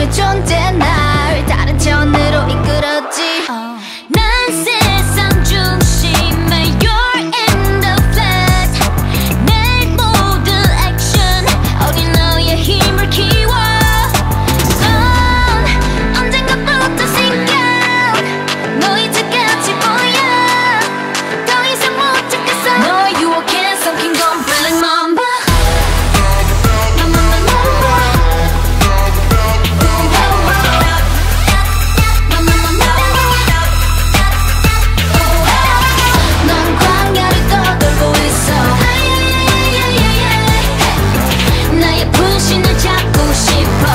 너의 존재 날 다른 차원으로 이끌었지. 난 세상 중심에 You're in the flat. 내 모든 액션 어린 너의 힘을 키워. 넌 언젠가부터 생겨 너의 뜻같이 보여. 더 이상 못 참겠어. 너의 유혹에 섞인 건 feeling Mamba. 넌 광야를 떠돌고 있어. 나의 분신을 잡고 싶어.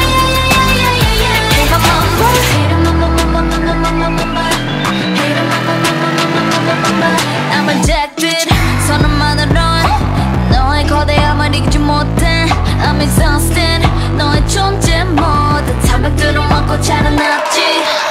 I'm addicted. 선언만으론 너의 거대함을 이기지 못해. I'm exhausted. 너의 존재 모두 장벽들을 먹고 자라났지.